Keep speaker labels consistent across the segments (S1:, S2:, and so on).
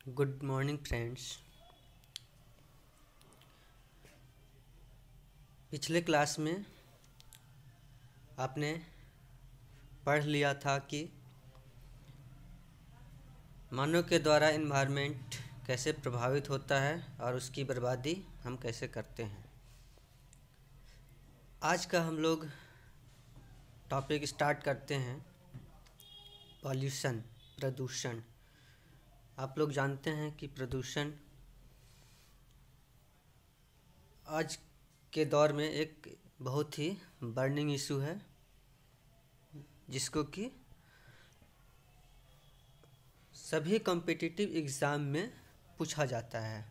S1: Good morning friends. पिछले class में आपने पढ़ लिया था कि मानव के द्वारा इन्वायरमेंट कैसे प्रभावित होता है और उसकी बर्बादी हम कैसे करते हैं। आज का हम लोग टॉपिक स्टार्ट करते हैं पॉल्यूशन, प्रदूषण। आप लोग जानते हैं कि प्रदूषण आज के दौर में एक बहुत ही बर्निंग इशू है, जिसको कि सभी कॉम्पिटिटिव एग्ज़ाम में पूछा जाता है।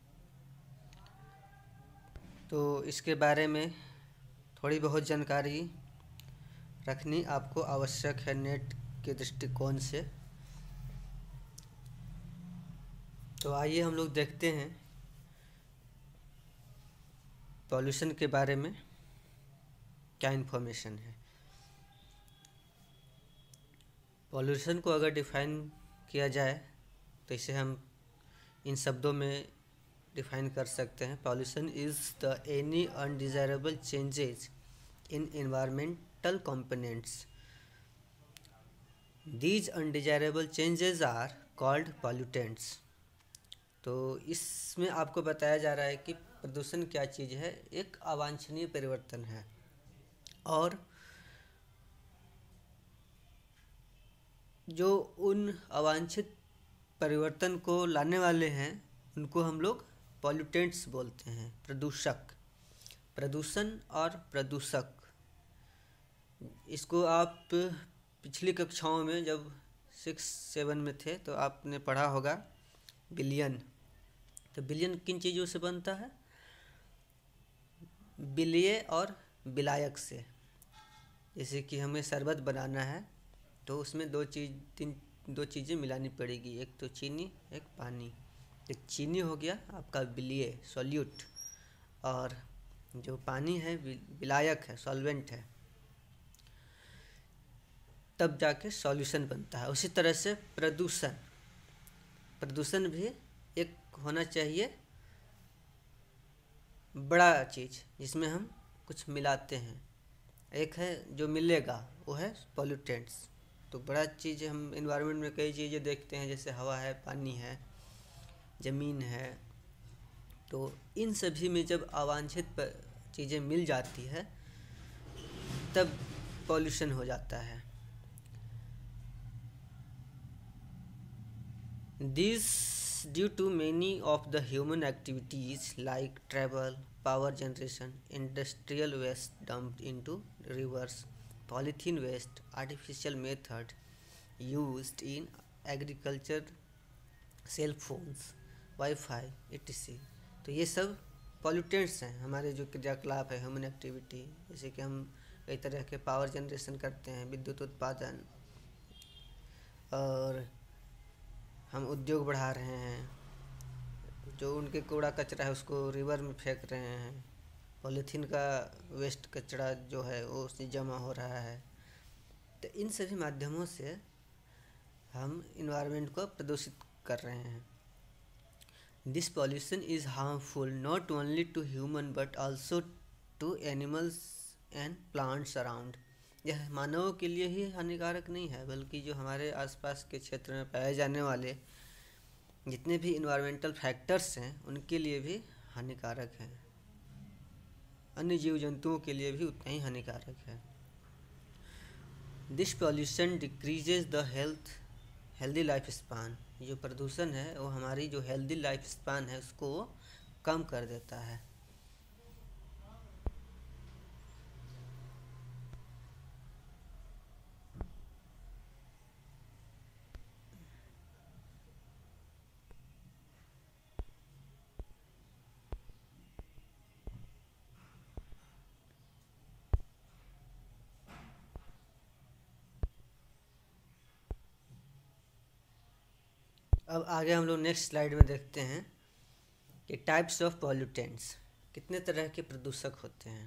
S1: तो इसके बारे में थोड़ी बहुत जानकारी रखनी आपको आवश्यक है नेट के दृष्टिकोण से। तो आइए हम लोग देखते हैं पॉल्यूशन के बारे में क्या इन्फॉर्मेशन है। पॉल्यूशन को अगर डिफ़ाइन किया जाए तो इसे हम इन शब्दों में डिफ़ाइन कर सकते हैं। Pollution is the any undesirable changes in environmental components. These undesirable changes are called pollutants. तो इसमें आपको बताया जा रहा है कि प्रदूषण क्या चीज़ है। एक अवांछनीय परिवर्तन है और जो उन अवांछित परिवर्तन को लाने वाले हैं उनको हम लोग पॉल्यूटेंट्स बोलते हैं, प्रदूषक। प्रदूषण और प्रदूषक, इसको आप पिछली कक्षाओं में जब 6-7 में थे तो आपने पढ़ा होगा बिलियन। तो बिलियन किन चीज़ों से बनता है? बिलिये और विलायक से। जैसे कि हमें शरबत बनाना है तो उसमें दो चीज़ें मिलानी पड़ेगी, एक तो चीनी, एक पानी। तो चीनी हो गया आपका बिलिये, सॉल्यूट, और जो पानी है विलायक है, सॉल्वेंट है, तब जाके सॉल्यूशन बनता है। उसी तरह से प्रदूषण भी एक होना चाहिए बड़ा चीज़ जिसमें हम कुछ मिलाते हैं। एक है जो मिलेगा वो है पॉल्यूटेंट्स। तो बड़ा चीज़ हम इन्वायरमेंट में कई चीज़ें देखते हैं, जैसे हवा है, पानी है, ज़मीन है। तो इन सभी में जब अवांछित चीज़ें मिल जाती है तब पॉल्यूशन हो जाता है। This due to many of the human activities like travel, power generation, industrial waste dumped into rivers, polythene waste, artificial method used in agriculture, cell phones, wifi etc. तो ये सब पॉल्यूटेंट्स हैं। हमारे जो क्रियाकलाप है, ह्यूमन एक्टिविटी, जैसे कि हम कई तरह के पावर जनरेशन करते हैं, विद्युत उत्पादन, और हम उद्योग बढ़ा रहे हैं, जो उनके कूड़ा कचरा है उसको रिवर में फेंक रहे हैं, पॉलीथीन का वेस्ट कचरा जो है वो उसमें जमा हो रहा है। तो इन सभी माध्यमों से हम इन्वायरमेंट को प्रदूषित कर रहे हैं। This pollution is harmful not only to human but also to animals and plants around. यह मानवों के लिए ही हानिकारक नहीं है, बल्कि जो हमारे आसपास के क्षेत्र में पाए जाने वाले जितने भी इन्वायरमेंटल फैक्टर्स हैं उनके लिए भी हानिकारक हैं। अन्य जीव जंतुओं के लिए भी उतना ही हानिकारक है। This pollution decreases the healthy life span. जो प्रदूषण है वो हमारी जो हेल्दी लाइफ स्पान है उसको कम कर देता है। अब आगे हम लोग नेक्स्ट स्लाइड में देखते हैं कि टाइप्स ऑफ पॉल्यूटेंट्स, कितने तरह के प्रदूषक होते हैं।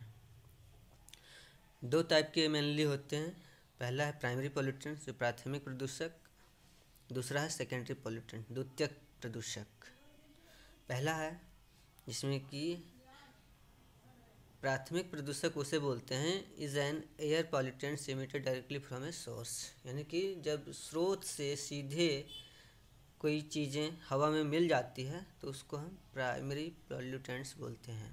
S1: 2 टाइप के मेनली होते हैं। पहला है प्राइमरी पॉल्यूटेंट्स, जो प्राथमिक प्रदूषक। दूसरा है सेकेंडरी पॉल्यूटेंट, द्वितीयक प्रदूषक। पहला है जिसमें कि प्राथमिक प्रदूषक उसे बोलते हैं is an air pollutants emitted directly from a source, यानी कि जब स्रोत से सीधे कोई चीज़ें हवा में मिल जाती है तो उसको हम प्राइमरी पॉल्यूटेंट्स बोलते हैं।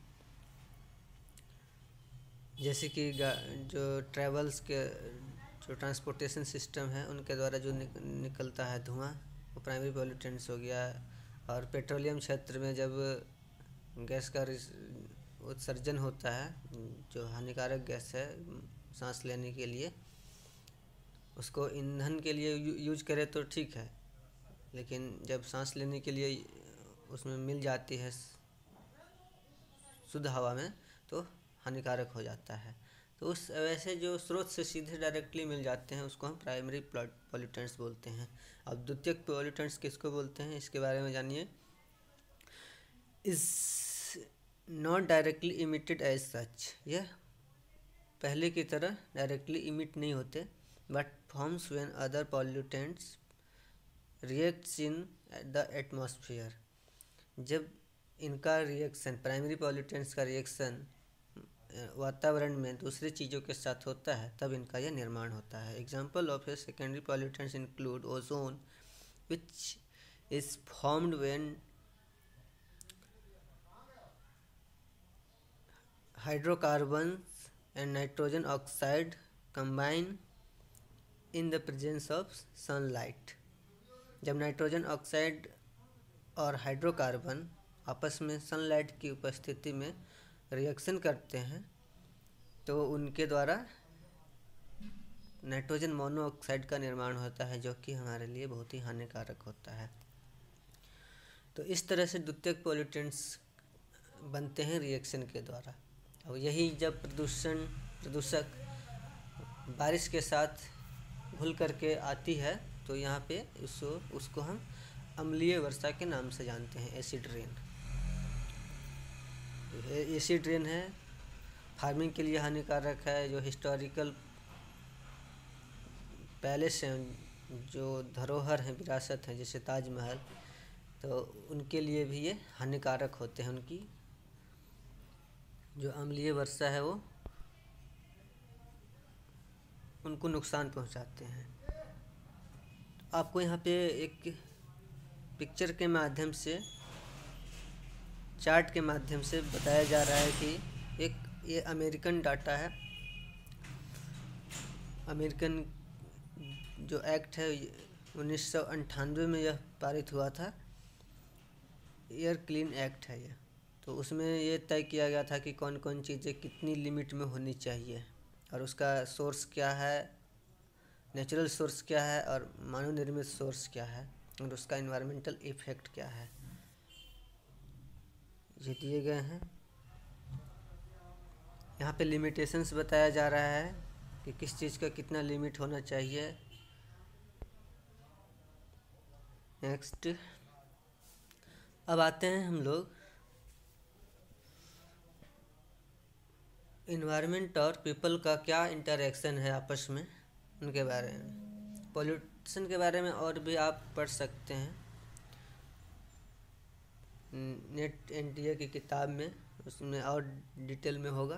S1: जैसे कि जो ट्रैवल्स के जो ट्रांसपोर्टेशन सिस्टम है उनके द्वारा जो निकलता है धुआं वो प्राइमरी पॉल्यूटेंट्स हो गया। और पेट्रोलियम क्षेत्र में जब गैस का उत्सर्जन होता है जो हानिकारक गैस है सांस लेने के लिए, उसको ईंधन के लिए यूज करें तो ठीक है, लेकिन जब सांस लेने के लिए उसमें मिल जाती है शुद्ध हवा में तो हानिकारक हो जाता है। तो उस वैसे जो स्रोत से सीधे डायरेक्टली मिल जाते हैं उसको हम प्राइमरी पॉल्यूटेंट्स बोलते हैं। अब द्वितीयक पॉल्यूटेंट्स किसको बोलते हैं इसके बारे में जानिए। Is not directly emitted as such, यह पहले की तरह डायरेक्टली इमिट नहीं होते, but forms when other pollutants reacts in the atmosphere. जब इनका रिएक्शन प्राइमरी पॉल्यूटेंट्स का रिएक्शन वातावरण में दूसरी चीज़ों के साथ होता है तब इनका यह निर्माण होता है। Example of a secondary pollutants include ozone which is formed when hydrocarbons and nitrogen oxide combine in the presence of sunlight। जब नाइट्रोजन ऑक्साइड और हाइड्रोकार्बन आपस में सनलाइट की उपस्थिति में रिएक्शन करते हैं तो उनके द्वारा नाइट्रोजन मोनोऑक्साइड का निर्माण होता है जो कि हमारे लिए बहुत ही हानिकारक होता है। तो इस तरह से द्वितीयक पॉल्यूटेंट्स बनते हैं रिएक्शन के द्वारा। और यही जब प्रदूषक बारिश के साथ घुल करके आती है तो यहाँ पे उसको हम अम्लीय वर्षा के नाम से जानते हैं, एसिड रेन। एसिड रेन है, फार्मिंग के लिए हानिकारक है। जो हिस्टोरिकल पैलेस हैं, जो धरोहर हैं, विरासत हैं, जैसे ताजमहल, तो उनके लिए भी ये हानिकारक होते हैं। उनकी जो अम्लीय वर्षा है वो उनको नुकसान पहुंचाते हैं। आपको यहाँ पे एक पिक्चर के माध्यम से, चार्ट के माध्यम से बताया जा रहा है कि ये अमेरिकन डाटा है। अमेरिकन जो एक्ट है 1998 में यह पारित हुआ था, एयर क्लीन एक्ट है यह। तो उसमें ये तय किया गया था कि कौन कौन चीज़ें कितनी लिमिट में होनी चाहिए और उसका सोर्स क्या है, नेचुरल सोर्स क्या है और मानव निर्मित सोर्स क्या है और उसका इन्वायरमेंटल इफ़ेक्ट क्या है, ये दिए गए हैं। यहाँ पे लिमिटेशंस बताया जा रहा है कि किस चीज़ का कितना लिमिट होना चाहिए। नेक्स्ट, अब आते हैं हम लोग इन्वायरमेंट और पीपल का क्या इंटरेक्शन है आपस में, उनके बारे में। पॉल्यूशन के बारे में और भी आप पढ़ सकते हैं नेट एनटीए की किताब में, उसमें और डिटेल में होगा।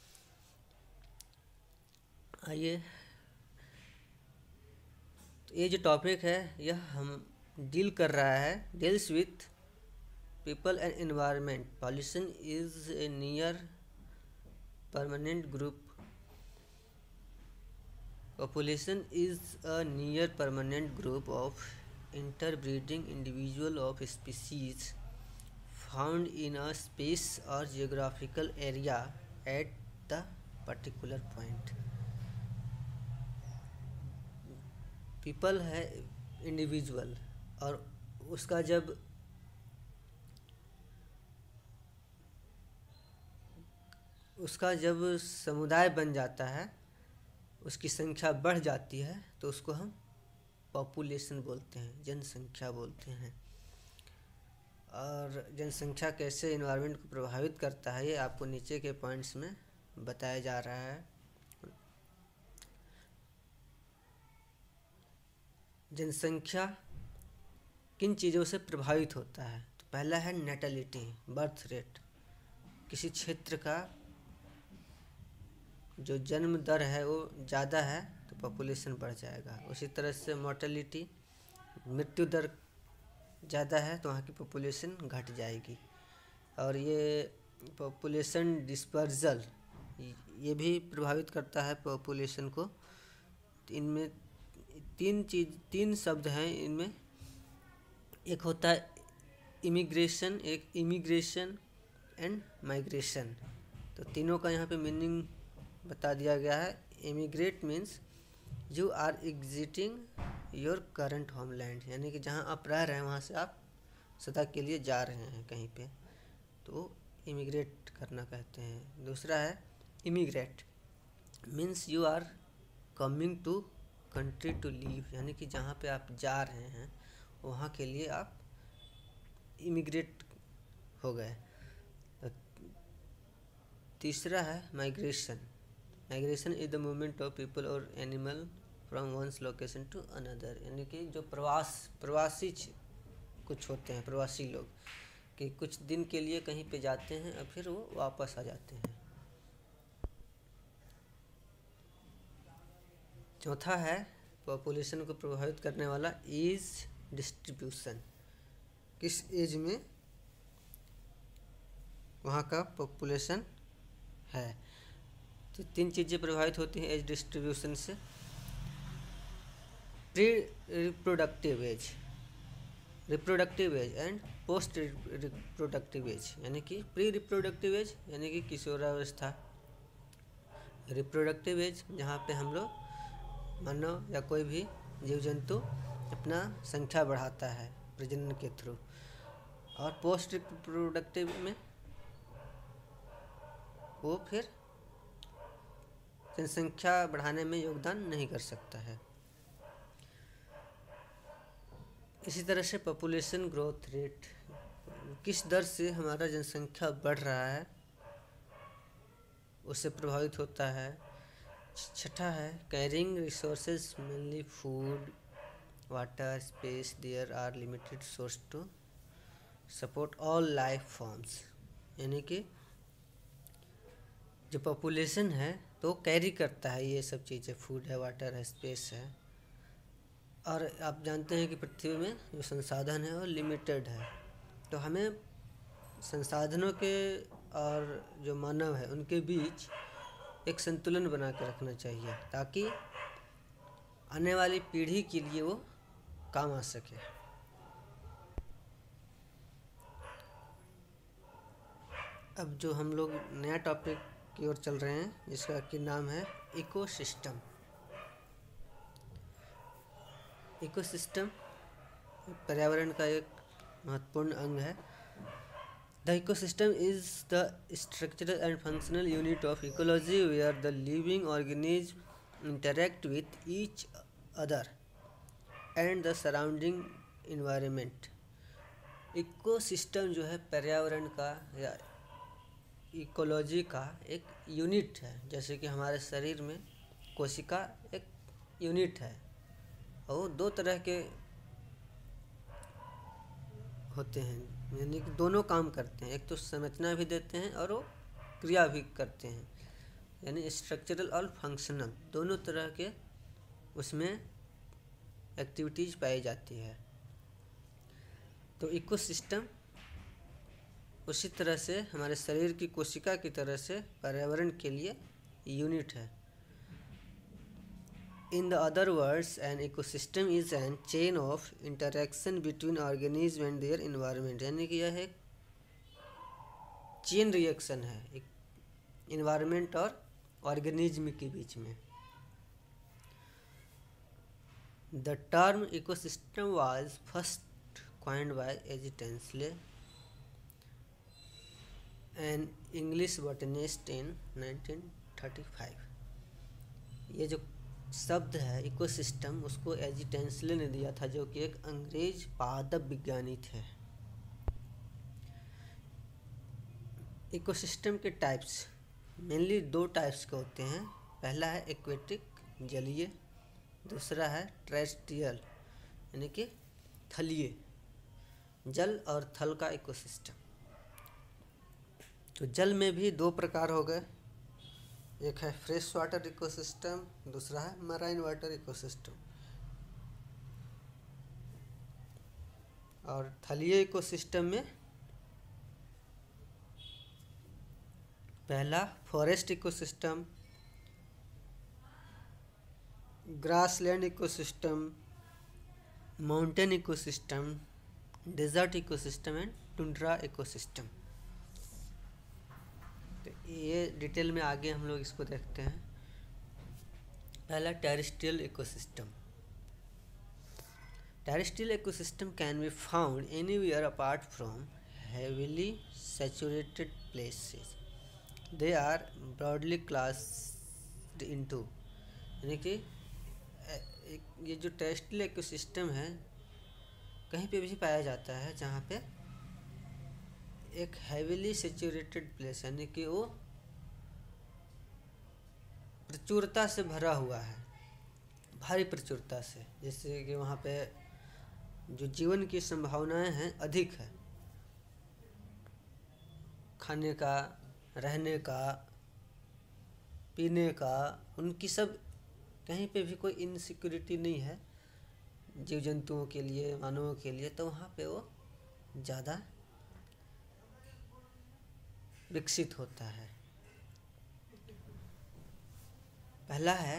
S1: आइए, तो ये जो टॉपिक है यह हम डील कर रहा है, deals with people and environment. Pollution is a near permanent group. Population is a near permanent group of interbreeding individual of species found in a space or geographical area at the particular point. People है individual और उसका जब समुदाय बन जाता है, उसकी संख्या बढ़ जाती है तो उसको हम पॉपुलेशन बोलते हैं, जनसंख्या बोलते हैं। और जनसंख्या कैसे एनवायरनमेंट को प्रभावित करता है ये आपको नीचे के पॉइंट्स में बताया जा रहा है। जनसंख्या किन चीज़ों से प्रभावित होता है। तो पहला है नेटलिटी, बर्थ रेट। किसी क्षेत्र का जो जन्म दर है वो ज़्यादा है तो पॉपुलेशन बढ़ जाएगा। उसी तरह से मोर्टेलिटी, मृत्यु दर ज़्यादा है तो वहाँ की पॉपुलेशन घट जाएगी। और ये पॉपुलेशन डिस्पर्जल ये भी प्रभावित करता है पॉपुलेशन को। इनमें तीन शब्द हैं इनमें। एक होता है इमिग्रेशन, एक इमिग्रेशन एंड माइग्रेशन। तो तीनों का यहाँ पे मीनिंग बता दिया गया है। Immigrate means you are exiting your current homeland, यानी कि जहाँ आप रह रहे हैं वहाँ से आप सदा के लिए जा रहे हैं कहीं पे, तो इमिग्रेट करना कहते हैं। दूसरा है immigrate means you are coming to country to leave, यानी कि जहाँ पे आप जा रहे हैं वहाँ के लिए आप इमिग्रेट हो गए। तीसरा है migration. Migration is the movement of people और animal from once location to another, यानी कि जो प्रवासी कुछ होते हैं, प्रवासी लोग कि कुछ दिन के लिए कहीं पे जाते हैं और फिर वो वापस आ जाते हैं। चौथा है पॉपुलेशन को प्रभावित करने वाला एज डिस्ट्रीब्यूशन। किस एज में वहाँ का पॉपुलेशन है। तो तीन चीज़ें प्रभावित होती हैं एज डिस्ट्रीब्यूशन से। Pre reproductive age, reproductive age and post reproductive age, यानी कि प्री रिप्रोडक्टिव एज यानी कि किशोरावस्था, रिप्रोडक्टिव एज जहाँ पे हम लोग मानव या कोई भी जीव जंतु अपना संख्या बढ़ाता है प्रजनन के थ्रू, और पोस्ट रिप्रोडक्टिव में वो फिर जनसंख्या बढ़ाने में योगदान नहीं कर सकता है। इसी तरह से पॉपुलेशन ग्रोथ रेट, किस दर से हमारा जनसंख्या बढ़ रहा है उससे प्रभावित होता है। छठा है carrying resources mainly food water space, there are limited source to support all life forms, यानी कि जो पॉपुलेशन है तो कैरी करता है ये सब चीज़ें, फूड है, वाटर है, स्पेस है। और आप जानते हैं कि पृथ्वी में जो संसाधन है वो लिमिटेड है, तो हमें संसाधनों के और जो मानव है उनके बीच एक संतुलन बना के रखना चाहिए ताकि आने वाली पीढ़ी के लिए वो काम आ सके। अब जो हम लोग नया टॉपिक की ओर चल रहे हैं जिसका कि नाम है इकोसिस्टम। इकोसिस्टम पर्यावरण का एक महत्वपूर्ण अंग है। The ecosystem is the structural and functional unit of ecology where the living organism interact with each other and the surrounding environment. Ecosystem जो है पर्यावरण का या इकोलॉजी का एक यूनिट है। जैसे कि हमारे शरीर में कोशिका एक यूनिट है और दो तरह के होते हैं, यानी कि दोनों काम करते हैं, एक तो संरचना भी देते हैं और वो क्रिया भी करते हैं, यानी स्ट्रक्चरल और फंक्शनल दोनों तरह के उसमें एक्टिविटीज़ पाई जाती है। तो इकोसिस्टम उसी तरह से हमारे शरीर की कोशिका की तरह से पर्यावरण के लिए यूनिट है। In the other words, an ecosystem is an chain of interaction between organisms and their environment, यानी कि यह एक चेन रिएक्शन है इन्वायरमेंट और ऑर्गेनिज्म के बीच में। The term ecosystem was first coined by H. Tinsley, an English botanist in 1935। ये जो शब्द है इकोसिस्टम उसको एच. टेंसले ने दिया था जो कि एक अंग्रेज पादप विज्ञानी थे। इकोसिस्टम के टाइप्स मेनली दो टाइप्स के होते हैं। पहला है एक्वेटिक जलीय, दूसरा है टेरेस्ट्रियल यानी कि थलीय। जल और थल का इकोसिस्टम। तो जल में भी दो प्रकार हो गए, एक है फ्रेश वाटर इकोसिस्टम, दूसरा है मराइन वाटर इकोसिस्टम। और थलीय इकोसिस्टम में पहला forest ecosystem, grassland ecosystem, mountain ecosystem, desert ecosystem and tundra ecosystem. तो ये डिटेल में आगे हम लोग इसको देखते हैं। पहला terrestrial ecosystem. Terrestrial ecosystem can be found anywhere apart from heavily saturated places. They are broadly classed into, यानी कि ये जो टेरेस्ट्रियल इकोसिस्टम है कहीं पे भी पाया जाता है जहाँ पे एक हैवीली सेचुरेटेड प्लेस, यानी कि वो प्रचुरता से भरा हुआ है, भारी प्रचुरता से, जैसे कि वहाँ पे जो जीवन की संभावनाएं हैं अधिक है, खाने का, रहने का, पीने का, उनकी सब कहीं पे भी कोई इनसिक्योरिटी नहीं है जीव जंतुओं के लिए, मानवों के लिए। तो वहाँ पे वो ज़्यादा विकसित होता है। पहला है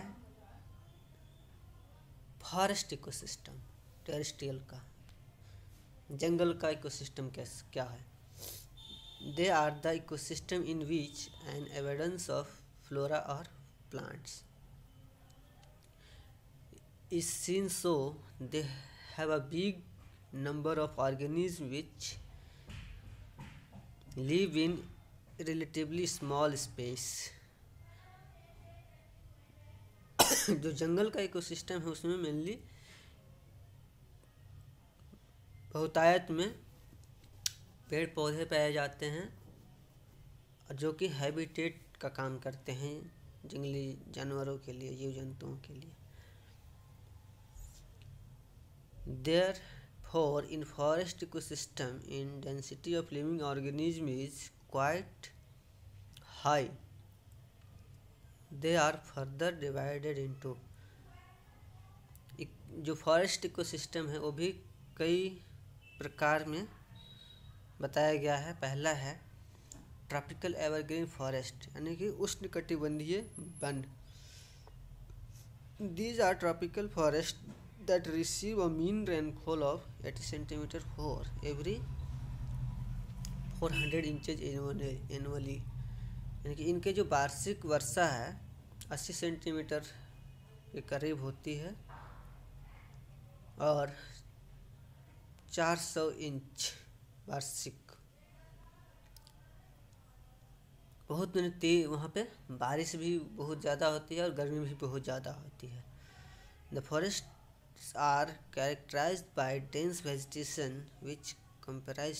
S1: फॉरेस्ट इकोसिस्टम, टेरेस्ट्रियल का। जंगल का इकोसिस्टम क्या है? They are the ecosystem in which an evidence of flora और plants is seen, so they have a big number of organism which live in relatively small space. जो जंगल का ecosystem है उसमें मेनली बहुतायत में पेड़ पौधे पाए जाते हैं जो कि हैबिटेट का काम करते हैं जंगली जानवरों के लिए, जीव जंतुओं के लिए। Therefore, in forest ecosystem, in density of living organism is quite high. They are further divided into, जो फॉरेस्ट इकोसिस्टम है वो भी कई प्रकार में बताया गया है। पहला है ट्रॉपिकल एवरग्रीन फॉरेस्ट, यानी कि उष्णकटिबंधीय वन। These are tropical forests that receive a mean rainfall of 80 centimeter for every 400 inches annually, यानी कि इनके जो वार्षिक वर्षा है 80 सेंटीमीटर के करीब होती है और 400 इंच वार्षिक। बहुत वहाँ पे बारिश भी बहुत ज़्यादा होती है और गर्मी भी बहुत ज़्यादा होती है। The forests are characterized by dense vegetation which comprise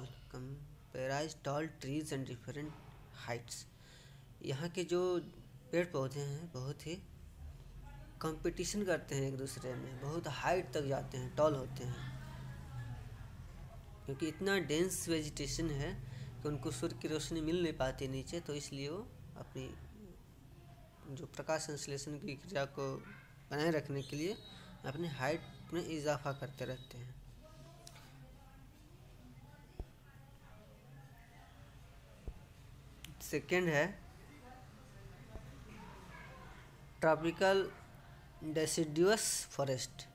S1: tall trees and different heights. यहाँ के जो पेड़ पौधे हैं बहुत ही कंपटीशन करते हैं एक दूसरे में, बहुत हाइट तक जाते हैं, टॉल होते हैं, क्योंकि इतना डेंस वेजिटेशन है कि उनको सूर्य की रोशनी मिल नहीं पाती नीचे, तो इसलिए वो अपनी जो प्रकाश संश्लेषण की क्रिया को बनाए रखने के लिए अपनी हाइट में इजाफा करते रहते हैं। सेकेंड है ट्रॉपिकल डेसिडुअस फॉरेस्ट,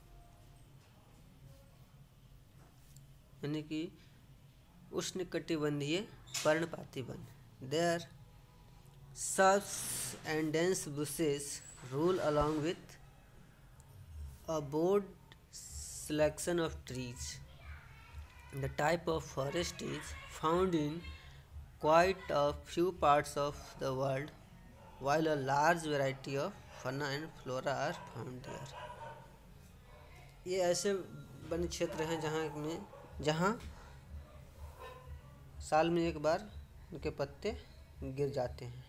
S1: यानी कि उष्णकटिबंधीय पर्णपाती वन। There shrubs and dense bushes rule along with a broad selection of trees. The type of forest is found in quite a few parts of the world, while a large variety of fauna and flora are found there. ये ऐसे one क्षेत्र हैं जहाँ साल में एक बार उनके पत्ते गिर जाते हैं।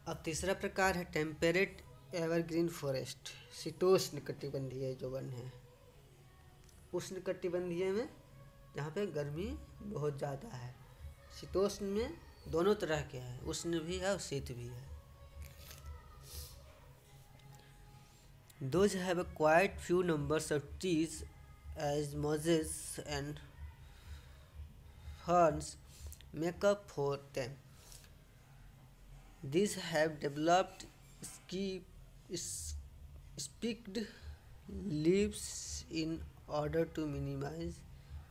S1: अब तीसरा प्रकार है टेम्परेट एवरग्रीन फॉरेस्ट, शीतोष्ण कटिबंधीय जो वन है। उष्ण कटिबंधीय में जहाँ पे गर्मी बहुत ज़्यादा है, शीतोष्ण में दोनों तरह के हैं, उष्ण भी है और शीत भी है। Those have a quite few numbers of trees as mosses and ferns make up for them. These have developed spiked leaves in order to minimize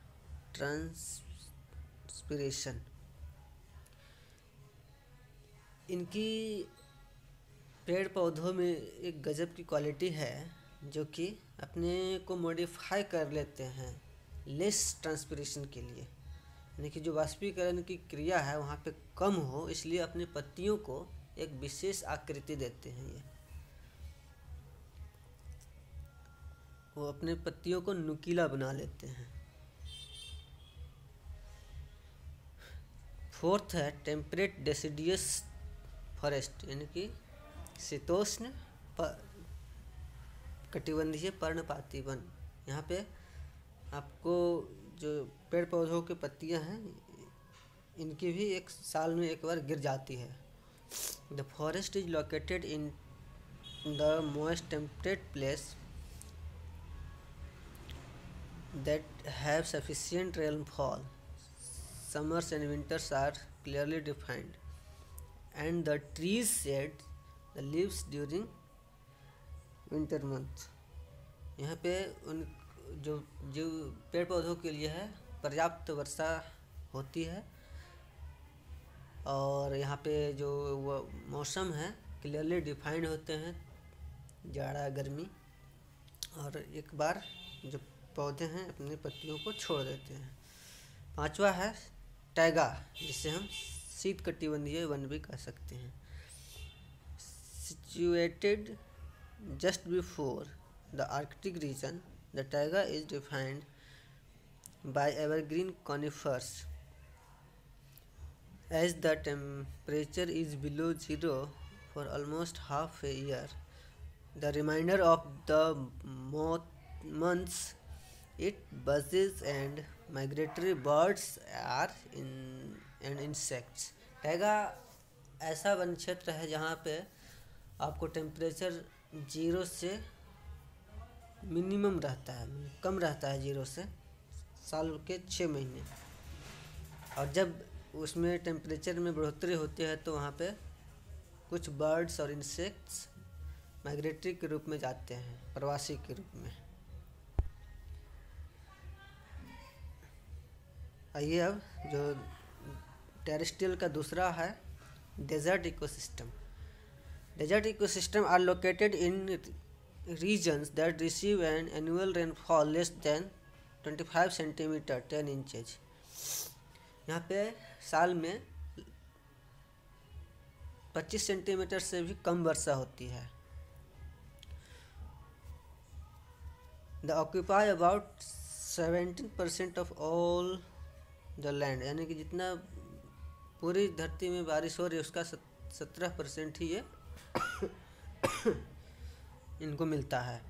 S1: transpiration. इनकी पेड़ पौधों में एक गजब की क्वालिटी है जो कि अपने को मॉडिफाई कर लेते हैं लेस ट्रांसपिरेशन के लिए, यानी कि जो वाष्पीकरण की क्रिया है वहाँ पे कम हो, इसलिए अपने पत्तियों को एक विशेष आकृति देते हैं। ये वो अपने पत्तियों को नुकीला बना लेते हैं। फोर्थ है टेम्परेट डेसिडियस फॉरेस्ट, यानी कि शीतोष्ण कटिबंधीय पर्णपाती वन। यहाँ पे आपको जो पेड़ पौधों की पत्तियाँ हैं इनकी भी एक साल में एक बार गिर जाती है। The forest is located in the most temperate place that have sufficient rainfall, summers and winters are clearly defined and the trees shed the leaves during winter month. यहाँ पे उन जो जो पेड़ पौधों के लिए है पर्याप्त वर्षा होती है और यहाँ पे जो वो मौसम है क्लियरली डिफाइंड होते हैं, जाड़ा गर्मी, और एक बार जो पौधे हैं अपनी पत्तियों को छोड़ देते हैं। पांचवा है टैगा, जिसे हम शीत कटिबंधीय वन भी कह सकते हैं। Situated just before the Arctic region, the taiga is defined by evergreen conifers. As the temperature is below zero for almost half a year, the remainder of the months, it buzzes and migratory birds and insects. Taiga ऐसा वन क्षेत्र है जहाँ पे आपको temperature 0 से minimum रहता है, कम रहता है 0 से, साल के 6 महीने, और जब उसमें टेम्परेचर में बढ़ोतरी होती है तो वहाँ पे कुछ बर्ड्स और इंसेक्ट्स माइग्रेटरी के रूप में जाते हैं, प्रवासी के रूप में। आइए अब जो टेरेस्ट्रियल का दूसरा है desert ecosystem. Desert ecosystem are located in regions that receive an annual rainfall less than 25 centimeter 10 inches. यहाँ पे साल में 25 सेंटीमीटर से भी कम वर्षा होती है। They occupy about 17% of all the land, यानी कि जितना पूरी धरती में बारिश हो रही है उसका 17% ही ये इनको मिलता है।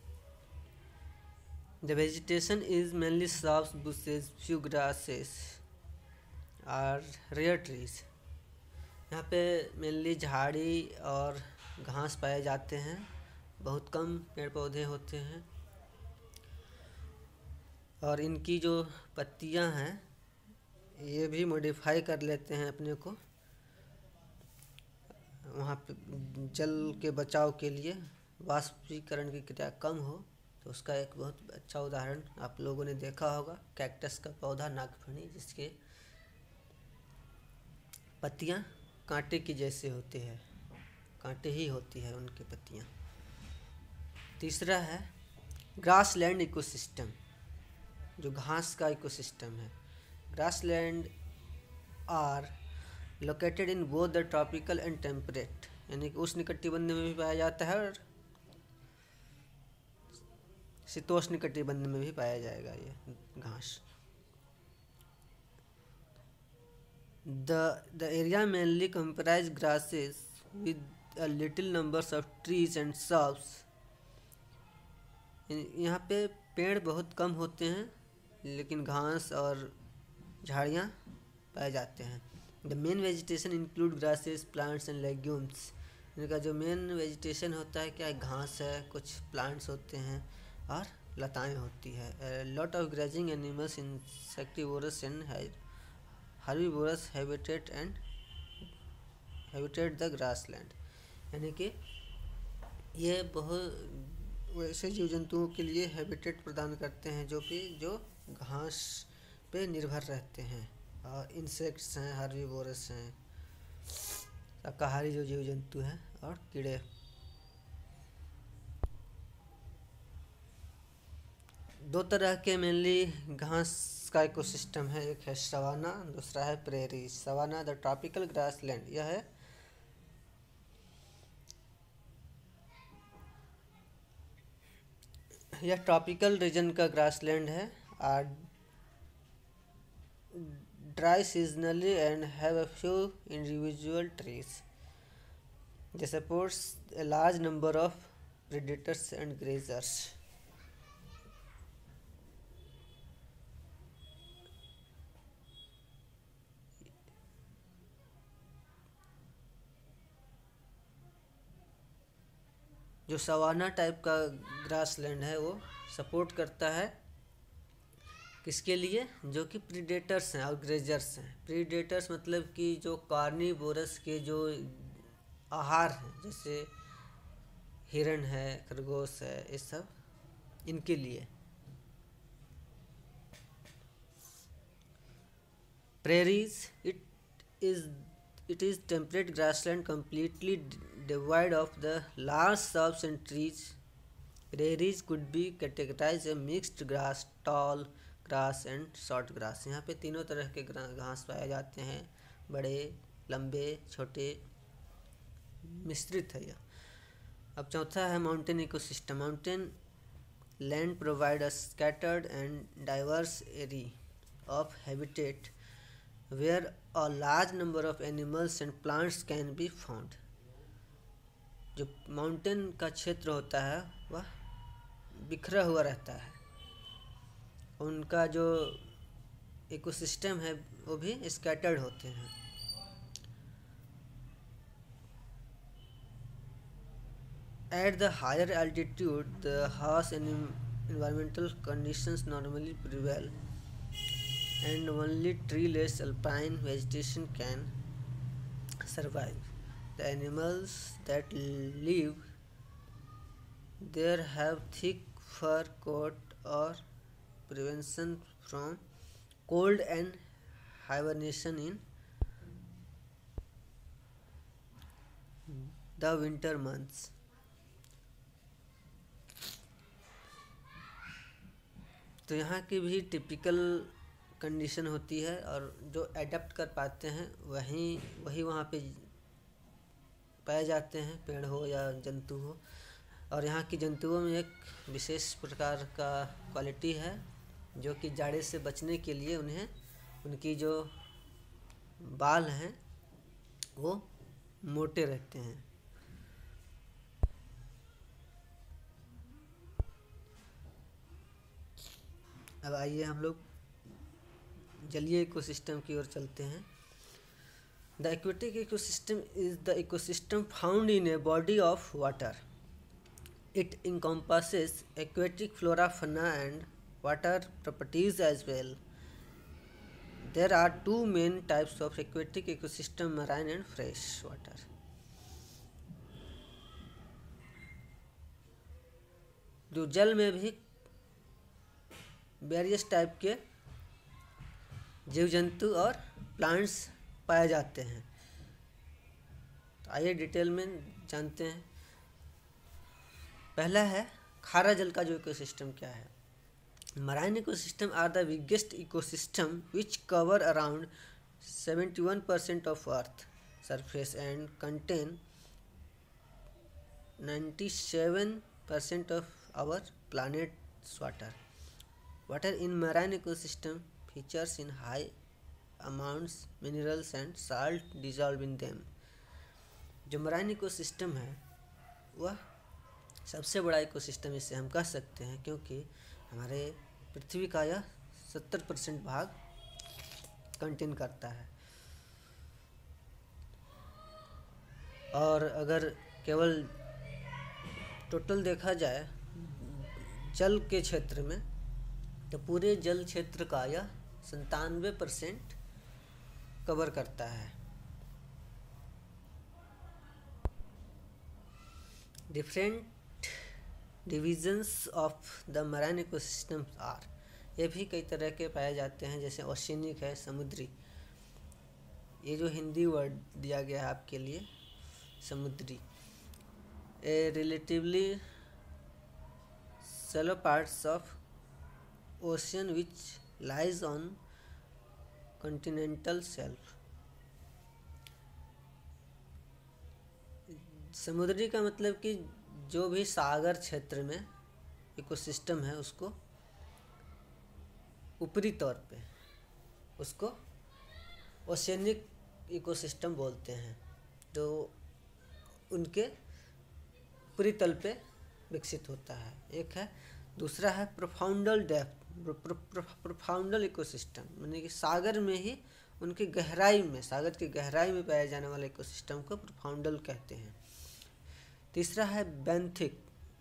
S1: The vegetation is mainly shrubs, bushes, few grasses और rare trees. यहाँ पे मेनली झाड़ी और घास पाए जाते हैं, बहुत कम पेड़ पौधे होते हैं, और इनकी जो पत्तियाँ हैं ये भी मॉडिफाई कर लेते हैं अपने को वहाँ पे जल के बचाव के लिए, वाष्पीकरण की क्रिया कम हो, तो उसका एक बहुत अच्छा उदाहरण आप लोगों ने देखा होगा, कैक्टस का पौधा नागफनी, जिसके पत्तियाँ कांटे की जैसे होती है, कांटे ही होती है उनकी पत्तियाँ। तीसरा है ग्रासलैंड इकोसिस्टम, जो घास का इकोसिस्टम है। Grassland are located in both the tropical and temperate, यानी कि उष्णकटिबंध में भी पाया जाता है और शीतोष्ण कटिबंध में भी पाया जाएगा ये घास। The area mainly comprise grasses, with a little numbers of trees and shrubs. यहाँ पे पेड़ बहुत कम होते हैं लेकिन घास और झाड़ियाँ पाए जाते हैं. The main vegetation include grasses, plants and legumes. इनका जो मेन वेजिटेशन होता है क्या है, घास है, कुछ प्लांट्स होते हैं और लताएं होती है. Lot of grazing animals, insectivorous and herbivorous habitat the grassland. यानी कि ये बहुत वैसे जीव जंतुओं के लिए हैबिटेट प्रदान करते हैं जो घास पे निर्भर रहते हैं. और इंसेक्ट्स हैं, हर्बीवोरस हैं, शाकाहारी जो जीव जंतु हैं, और कीड़े. दो तरह के मेनली घास का इकोसिस्टम है, एक है सवाना, दूसरा है prairie. Savanna the tropical grassland, यह ट्रॉपिकल रीजन का ग्रासलैंड है. Are dry seasonally and have a few individual trees. They supports a large number of predators and grazers. जो सवाना टाइप का ग्रासलैंड है वो सपोर्ट करता है किसके लिए, जो कि प्रीडेटर्स हैं और ग्रेजर्स हैं. प्रीडेटर्स मतलब कि जो कार्निवोरस के जो आहार हैं, जैसे हिरण है, खरगोश है, ये सब इनके लिए. Prairies it is temperate grassland completely devoid of the large shrubs and trees. Prairies could be categorized as mixed grass, tall grass and short grass. यहाँ पे तीनों तरह के घास पाए जाते हैं, बड़े, लंबे, छोटे, मिश्रित है यह. अब चौथा है mountain ecosystem. Mountain land provide a scattered and diverse area of habitat where a large number of animals and plants can be found. जो माउंटेन का क्षेत्र होता है वह बिखरा हुआ रहता है, उनका जो इकोसिस्टम है वो भी स्कैटर्ड होते हैं. At the higher altitude the harsh environmental conditions normally prevail and only tree-less alpine vegetation can survive. The animals that live there have thick fur coat or prevention from cold and hibernation in the winter months. तो यहाँ की भी typical condition होती है और जो adapt कर पाते हैं वही वहाँ पे पाए जाते हैं, पेड़ हो या जंतु हो. और यहाँ की जंतुओं में एक विशेष प्रकार का क्वालिटी है जो कि जाड़े से बचने के लिए उनकी जो बाल हैं वो मोटे रहते हैं. अब आइए हम लोग जलीय इकोसिस्टम की ओर चलते हैं. The aquatic ecosystem is the ecosystem found in a body of water. It encompasses aquatic flora, fauna and water properties as well. There are two main types of aquatic ecosystem, marine and fresh water. जो जल में भी various type के जीव जंतु और plants पाए जाते हैं. तो आइए डिटेल में जानते हैं. पहला है खारा जल का जो इकोसिस्टम क्या है. Marine ecosystem are the biggest ecosystem which cover around 71% of earth surface and contain 97% of our planet's water. Water in marine ecosystem features in high amounts minerals and salt dissolved in them. जो marine ecosystem है वह सबसे बड़ा ecosystem इसे हम कह सकते हैं, क्योंकि हमारे पृथ्वी का यह 70% भाग कंटेन करता है। और अगर केवल टोटल देखा जाए जल के क्षेत्र में, तो पूरे जल क्षेत्र का यह 97% कवर करता है। Different divisions of the marine ecosystems are, ये भी कई तरह के पाए जाते हैं, जैसे ओशियनिक है, समुद्री। ये जो हिंदी वर्ड दिया गया है आपके लिए, समुद्री। A relatively shallow parts of ocean which lies on continental shelf। समुद्री का मतलब कि जो भी सागर क्षेत्र में इकोसिस्टम है उसको ऊपरी तौर पे उसको ओशियनिक इकोसिस्टम बोलते हैं, जो उनके ऊपरी तल पे विकसित होता है। एक है, दूसरा है प्रोफाउंडल डेप्थ, प्रोफाउंडल इकोसिस्टम, यानी कि सागर में ही उनकी गहराई में, सागर की गहराई में पाए जाने वाले इकोसिस्टम को प्रोफाउंडल कहते हैं। तीसरा है बेंथिक,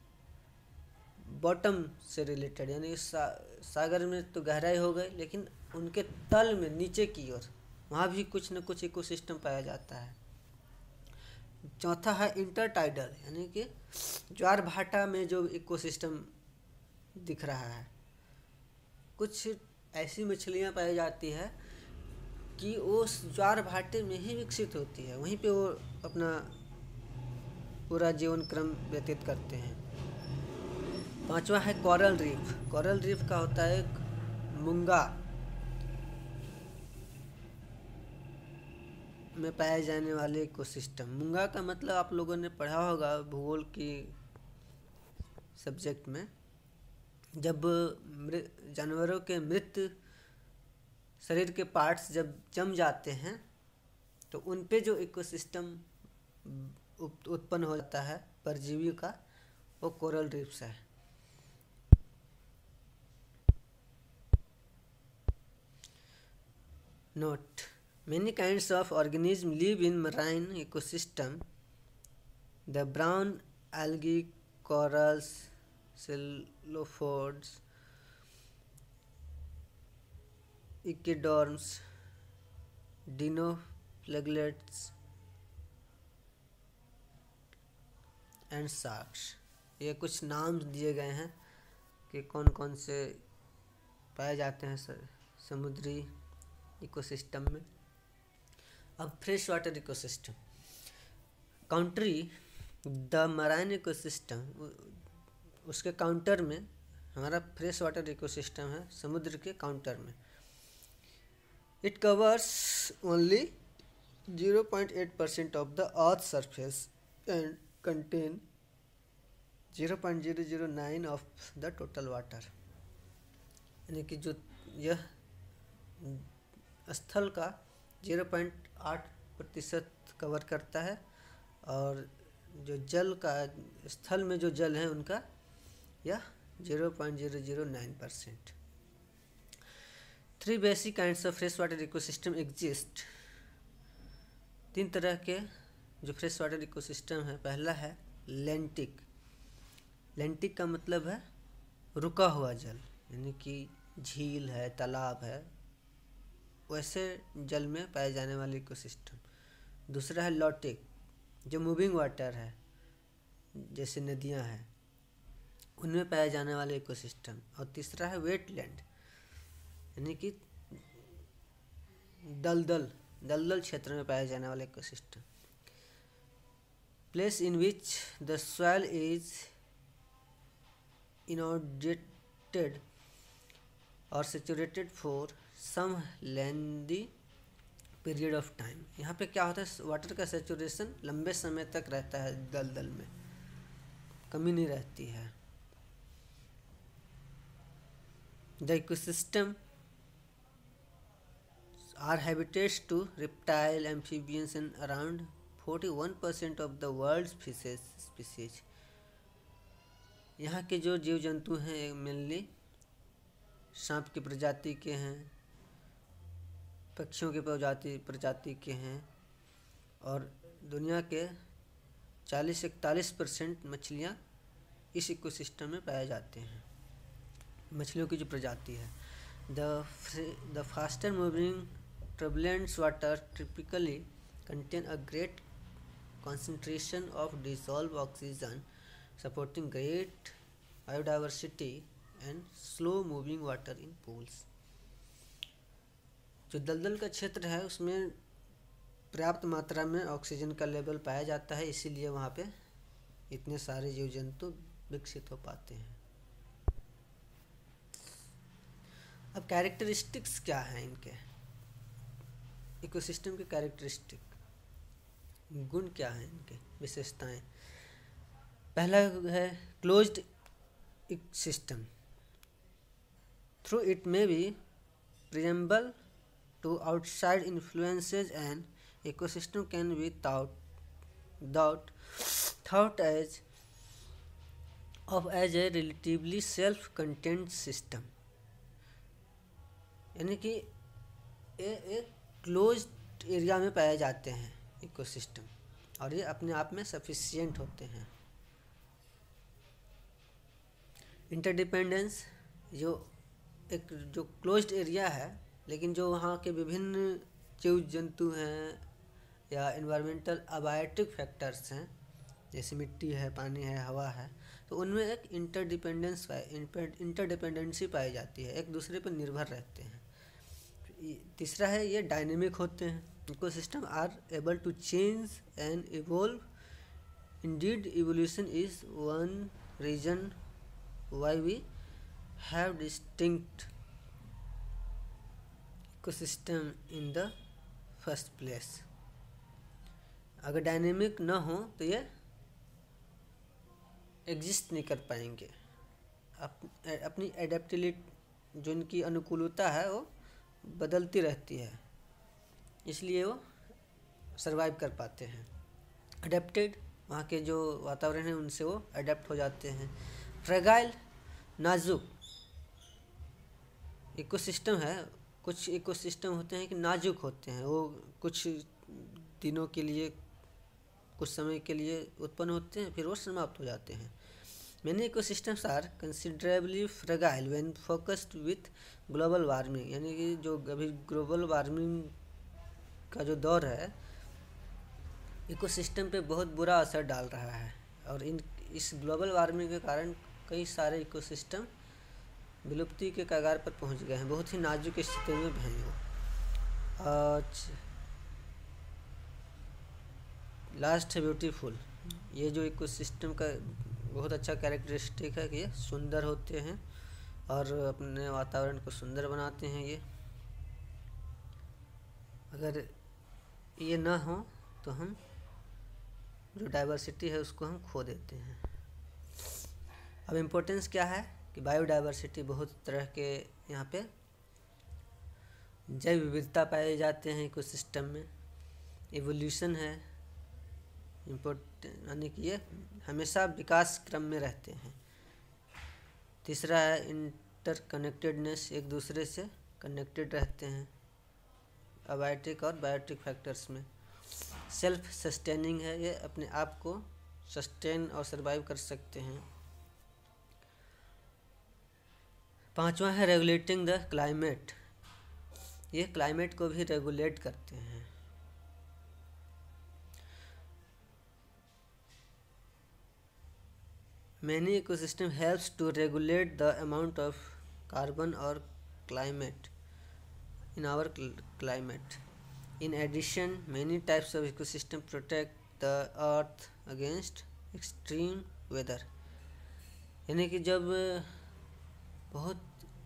S1: बॉटम से रिलेटेड, यानी सागर में तो गहराई हो गई, लेकिन उनके तल में नीचे की ओर वहाँ भी कुछ न कुछ इकोसिस्टम पाया जाता है। चौथा है इंटरटाइडल, यानी कि ज्वार भाटा में जो इकोसिस्टम दिख रहा है। कुछ ऐसी मछलियाँ पाई जाती है कि वो ज्वार भाटे में ही विकसित होती है, वहीं पे वो अपना पूरा जीवन क्रम व्यतीत करते हैं। पांचवा है कोरल रीफ। कोरल रीफ का होता है एक मूंगा में पाए जाने वाले इकोसिस्टम। मूंगा का मतलब आप लोगों ने पढ़ा होगा भूगोल की सब्जेक्ट में, जब जानवरों के मृत शरीर के पार्ट्स जब जम जाते हैं तो उन पे जो इकोसिस्टम उत्पन्न हो जाता है परजीवी का, वो कोरल रीफ्स है। नोट: many kinds of organisms live in marine ecosystem. The brown algae, corals, cephalopods, echinoderms, dinoflagellates and sharks। ये कुछ नाम दिए गए हैं कि कौन कौन से पाए जाते हैं समुद्री इकोसिस्टम में। अब fresh water ecosystem, country the marine ecosystem, उसके काउंटर में हमारा फ्रेश वाटर इकोसिस्टम है, समुद्र के काउंटर में। It covers only 0.8% of the earth surface and contain 0.009 of the total water, यानी कि जो यह स्थल का 0.8% कवर करता है, और जो जल का, स्थल में जो जल है उनका यह 0.009%। 3 basic kinds of fresh water ecosystem exist. 3 तरह के जो फ्रेश वाटर इकोसिस्टम है। पहला है लेंटिक। लेंटिक का मतलब है रुका हुआ जल, यानी कि झील है, तालाब है, वैसे जल में पाए जाने वाले इकोसिस्टम। दूसरा है लॉटिक, जो मूविंग वाटर है, जैसे नदियां हैं, उनमें पाए जाने वाले इकोसिस्टम। और तीसरा है वेटलैंड, यानी कि दलदल क्षेत्र में पाए जाने वाले ecosystem. Place in which the soil is inundated or saturated for some lengthy period of time। यहाँ पे क्या होता है, वाटर का सेचुरेशन लंबे समय तक रहता है, दलदल में कमी नहीं रहती है। The ecosystem are habitats to reptile, amphibians and around 41% of the world's fishes species. यहाँ के जो जीव जंतु हैं मेनली सांप की प्रजाति के हैं, पक्षियों की प्रजाति के हैं, और दुनिया के 40-41% मछलियाँ इस इकोसिस्टम में पाए जाते हैं। मछलियों की जो प्रजाति है, the faster moving turbulent water typically contain a great concentration of dissolved oxygen, supporting great biodiversity and slow moving water in pools। जो दलदल का क्षेत्र है उसमें पर्याप्त मात्रा में ऑक्सीजन का लेवल पाया जाता है, इसीलिए वहाँ पे इतने सारे जीव जंतु विकसित हो पाते हैं। अब कैरेक्टरिस्टिक्स क्या हैं इनके, इकोसिस्टम के कैरेक्टरिस्टिक गुण क्या हैं, इनके विशेषताएं। पहला है closed system, through it may be permeable to outside influences and ecosystem can be thought as a relatively self content system. यानी कि एक क्लोज्ड एरिया में पाए जाते हैं इकोसिस्टम, और ये अपने आप में सफिशिएंट होते हैं। इंटरडिपेंडेंस, जो क्लोज्ड एरिया है, लेकिन जो वहाँ के विभिन्न जीव जंतु हैं या एनवायरमेंटल अबायोटिक फैक्टर्स हैं, जैसे मिट्टी है, पानी है, हवा है, तो उनमें एक इंटरडिपेंडेंसी पाई जाती है, एक दूसरे पर निर्भर रहते हैं। तीसरा है ये डायनेमिक होते हैं, ecosystem are able to change and evolve, indeed evolution is one reason why we have distinct ecosystem in the first place. अगर डायनेमिक ना हो तो ये एग्जिस्ट नहीं कर पाएंगे। अपनी एडेप्टिबिलिटी, जो इनकी अनुकूलता है वो बदलती रहती है, इसलिए वो सरवाइव कर पाते हैं। अडेप्टेड, वहाँ के जो वातावरण है उनसे वो अडेप्ट हो जाते हैं। फ्रेगाइल, नाजुक इकोसिस्टम है। कुछ इकोसिस्टम होते हैं कि नाजुक होते हैं, वो कुछ दिनों के लिए, कुछ समय के लिए उत्पन्न होते हैं, फिर वो समाप्त हो जाते हैं। Many ecosystems are considerably fragile when focused with global warming। यानी कि जो अभी ग्लोबल वार्मिंग का जो दौर है, इकोसिस्टम पे बहुत बुरा असर डाल रहा है, और इस ग्लोबल वार्मिंग के कारण कई सारे इकोसिस्टम विलुप्ति के कगार पर पहुंच गए हैं, बहुत ही नाजुक स्थिति में हैं वो। लास्ट है ब्यूटीफुल। ये जो इकोसिस्टम का बहुत अच्छा कैरेक्टरिस्टिक है कि ये सुंदर होते हैं और अपने वातावरण को सुंदर बनाते हैं। ये अगर ये ना हो तो हम जो डाइवर्सिटी है उसको हम खो देते हैं। अब इम्पोर्टेंस क्या है कि बायोडाइवर्सिटी, बहुत तरह के यहाँ पे जैव विविधता पाए जाते हैं इकोसिस्टम में। इवोल्यूशन है इम्पोर्टेंट, यानी कि ये हमेशा विकास क्रम में रहते हैं। तीसरा है इंटरकनेक्टेडनेस, एक दूसरे से कनेक्टेड रहते हैं अबायोटिक और बायोटिक फैक्टर्स में। सेल्फ सस्टेनिंग है, ये अपने आप को सस्टेन और सर्वाइव कर सकते हैं। पांचवा है रेगुलेटिंग द क्लाइमेट, ये क्लाइमेट को भी रेगुलेट करते हैं। Many ecosystem helps to regulate the amount of carbon or climate in our climate. In addition, many types of ecosystem protect the earth against extreme weather। यानी कि जब बहुत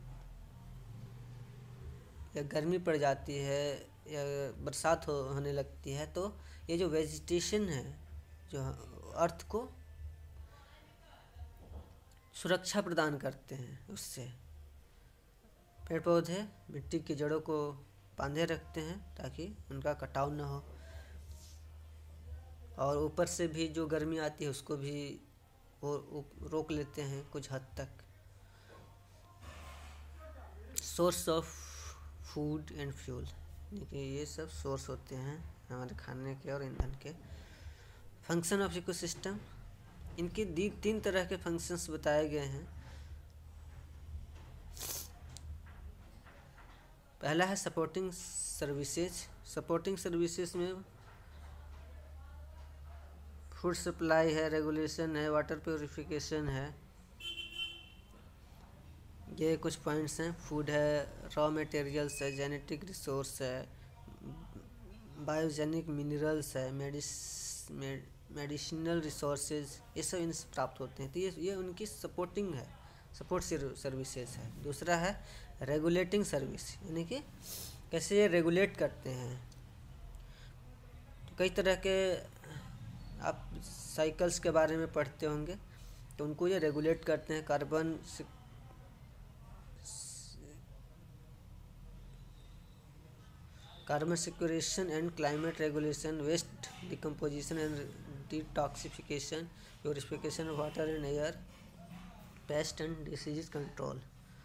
S1: या गर्मी पड़ जाती है या बरसात होने लगती है, तो ये जो वेजिटेशन है जो अर्थ को सुरक्षा प्रदान करते हैं, उससे पेड़ पौधे मिट्टी की जड़ों को बांधे रखते हैं ताकि उनका कटाव न हो। और ऊपर से भी जो गर्मी आती है उसको भी वो रोक लेते हैं कुछ हद तक। Source of food and fuel, देखिए ये सब सोर्स होते हैं हमारे खाने के और ईंधन के। फंक्शन ऑफ इकोसिस्टम, इनके 3 तरह के फंक्शंस बताए गए हैं। पहला है सपोर्टिंग सर्विसेज। सपोर्टिंग सर्विसेज में फूड सप्लाई है, रेगुलेशन है, वाटर प्योरिफिकेशन है, ये कुछ पॉइंट्स हैं। फूड है, रॉ मटेरियल्स है, जेनेटिक रिसोर्स है, बायोजेनिक मिनरल्स है, मेडिसिनल रिसोर्सेज, ये सब इनसे प्राप्त होते हैं। तो ये उनकी सपोर्टिंग है, सपोर्ट सर्विसेज है। दूसरा है रेगुलेटिंग सर्विस, यानी कि कैसे ये रेगुलेट करते हैं। तो कई तरह के आप साइकिल्स के बारे में पढ़ते होंगे, तो उनको ये रेगुलेट करते हैं। Carbon sequestration and climate regulation, waste decomposition and detoxification, purification of water and air, pest and disease control.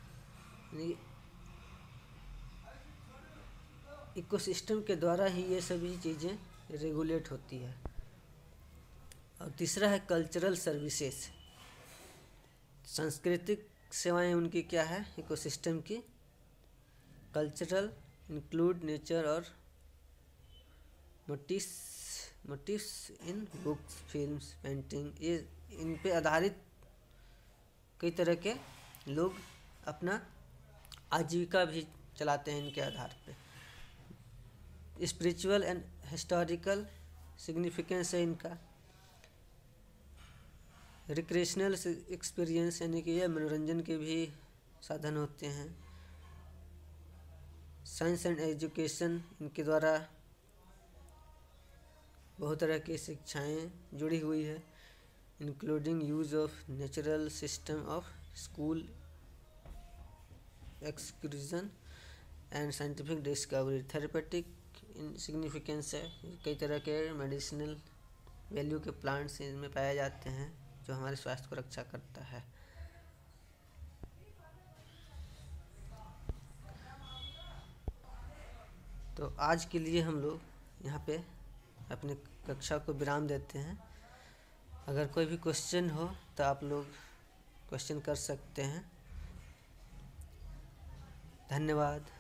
S1: Ecosystem के द्वारा ही ये सभी चीज़ें रेगुलेट होती है। और तीसरा है कल्चरल सर्विसेज, सांस्कृतिक सेवाएं उनकी क्या है इकोसिस्टम की। कल्चरल इंक्लूड नेचर और motives in books, films, painting, ये इन पे आधारित कई तरह के लोग अपना आजीविका भी चलाते हैं इनके आधार पे। स्पिरिचुअल एंड हिस्टोरिकल सिग्निफिकेंस है इनका। रिक्रिएशनल एक्सपीरियंस, यानी कि ये मनोरंजन के भी साधन होते हैं। साइंस एंड एजुकेशन, इनके द्वारा बहुत तरह की शिक्षाएं जुड़ी हुई है, including use of natural system of school exclusion and scientific discovery. Therapeutic significance है, कई तरह के मेडिसिनल वैल्यू के प्लांट्स इनमें पाए जाते हैं जो हमारे स्वास्थ्य को रक्षा करता है। तो आज के लिए हम लोग यहाँ पे अपने कक्षा को विराम देते हैं। अगर कोई भी क्वेश्चन हो तो आप लोग क्वेश्चन कर सकते हैं। धन्यवाद।